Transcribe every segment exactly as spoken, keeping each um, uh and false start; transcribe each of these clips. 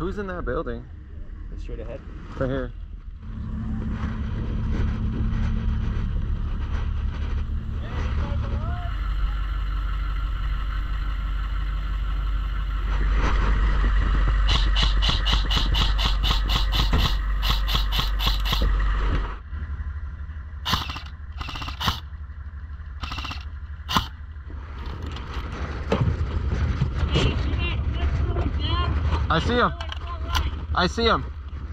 Who's in that building? Straight ahead. Right here. I see him. I see him.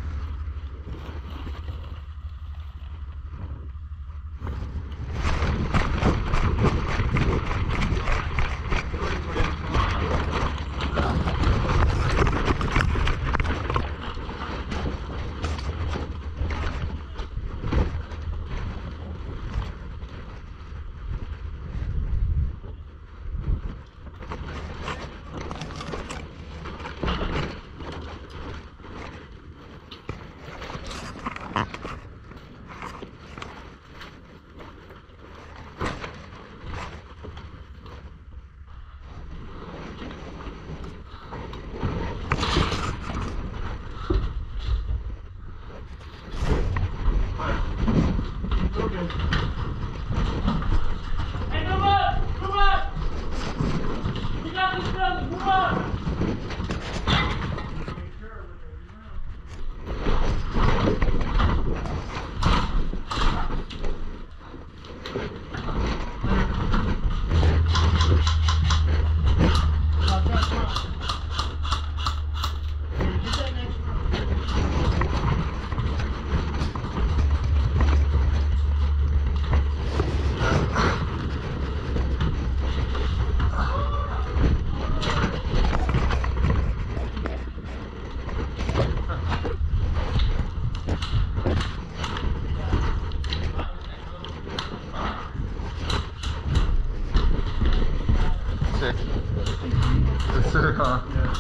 Sick, huh? Yeah.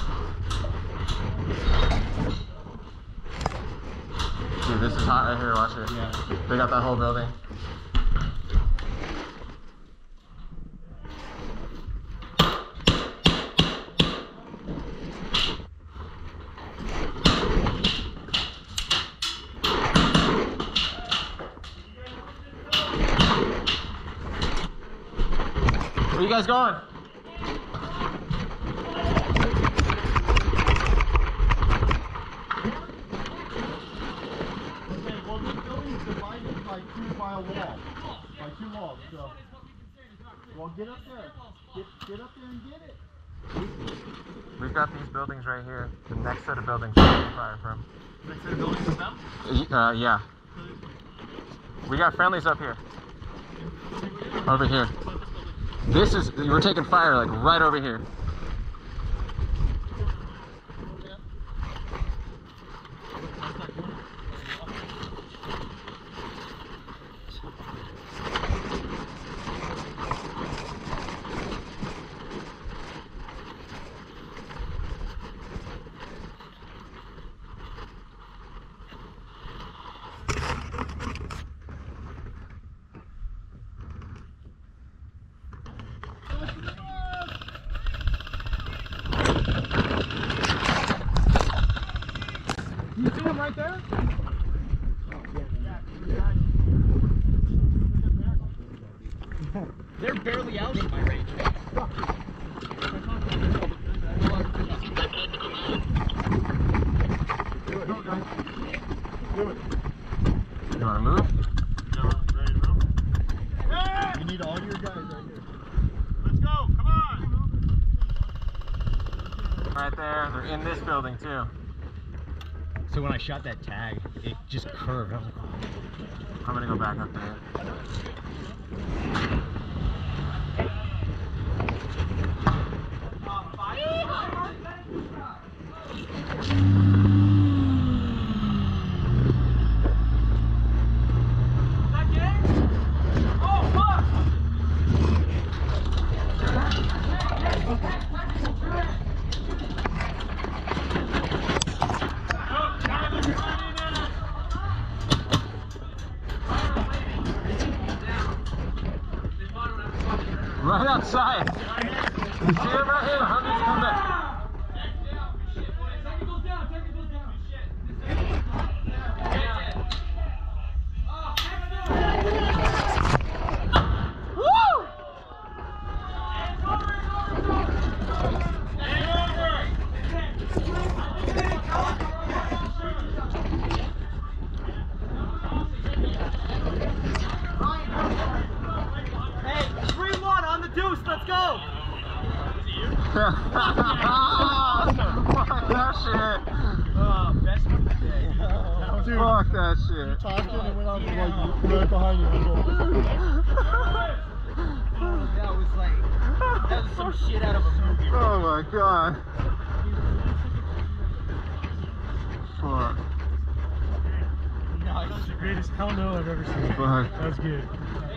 Dude, this is hot right here, watch it. Yeah. They got that whole building. Where you guys going? Well, get up there. Get, get up there and get it. We've got these buildings right here. The next set of buildings we're getting fire from. Next set of buildings is them? Uh, yeah. We got friendlies up here. Over here. This is, we're taking fire like right over here. You see him right there? They're barely out of my range. Do it, guys. Do it. You want to move? Yeah, ready to move? Hey! You need all your guys right here. Let's go, come on! Right there, they're in this building too. So when I shot that tag, it just curved. I was like, oh. I'm gonna go back up there. Right outside. You see him right here? Hundreds come back. let's go! Fuck that shit. Oh, best one of the day. Dude, Fuck that you shit. tossed it and went on like right behind you. That was like, that was some shit out of a movie. Oh my god. Fuck. Nice. That's the greatest hell no I've ever seen. Fuck. That was good.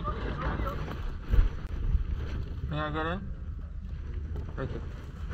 May I get in? Thank you.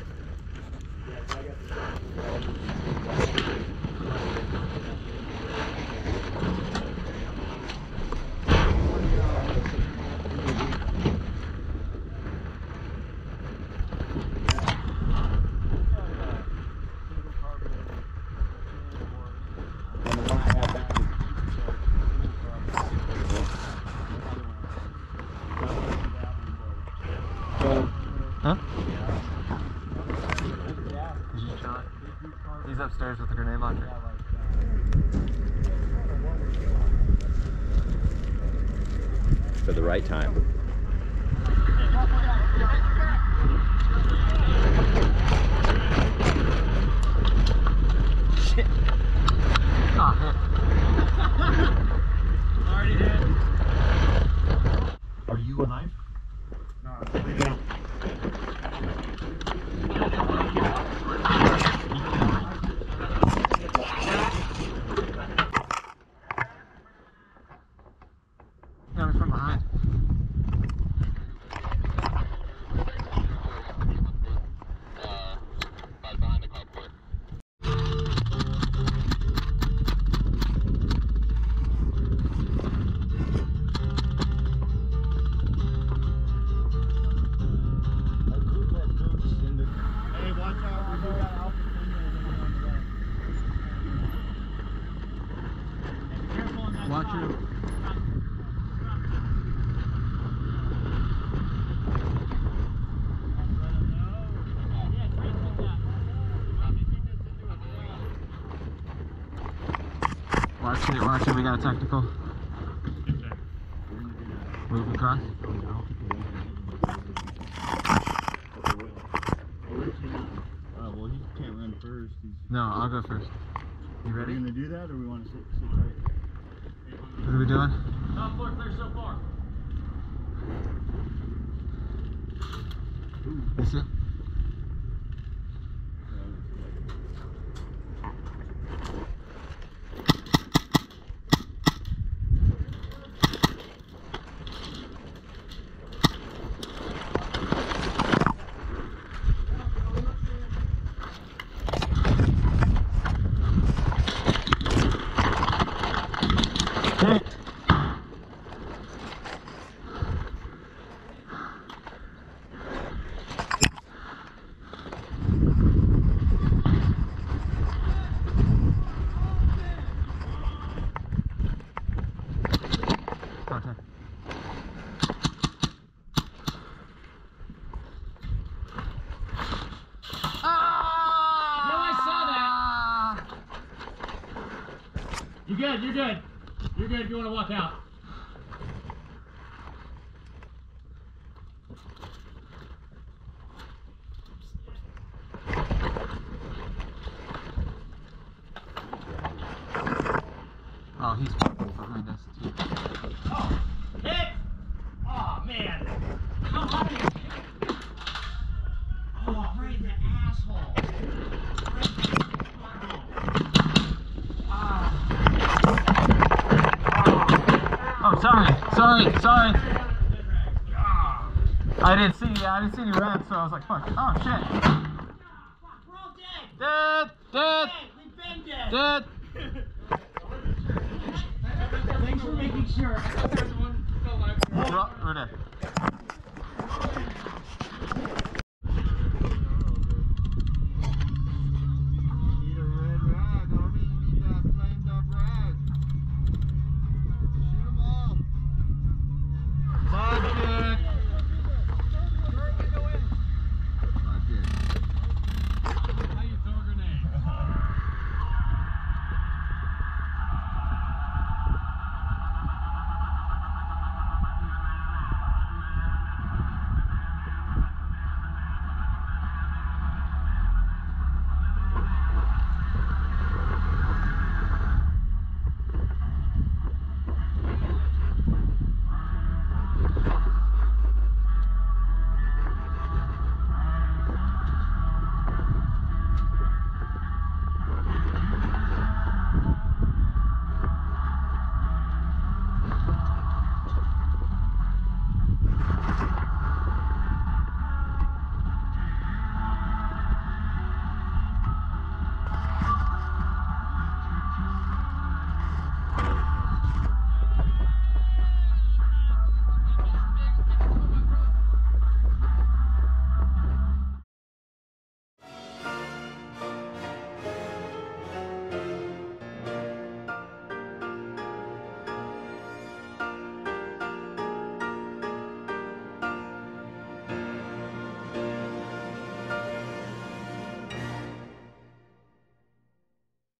Huh? He's just chilling. He's upstairs with the grenade launcher. For the right time. Shit. Ah, hit. Already hit. Are you a knife? No, yeah. Got me from behind. Hey, watch out. We do got Alpha Female on the way. Watch your. Watch it, watch it, we got a technical. Move across. Oh, well, he can't run first. He's... No, I'll go first. You Are we ready? gonna do that, or we want to sit, sit tight? What are we doing? Top floor clear so far. You see? Contact. No, I saw that. You're good, you're good. You're good if you want to walk out. Oh, he's behind us too. Oh, hit! Oh, man. How hard is it? Oh, right in the asshole. Right in the Oh, sorry, sorry, sorry. I didn't see, I didn't see any rats, so I was like, fuck. Oh shit. We're all dead. Dead, dead, Dead. We've been dead. dead. Thanks for making sure. We're, all- we're dead.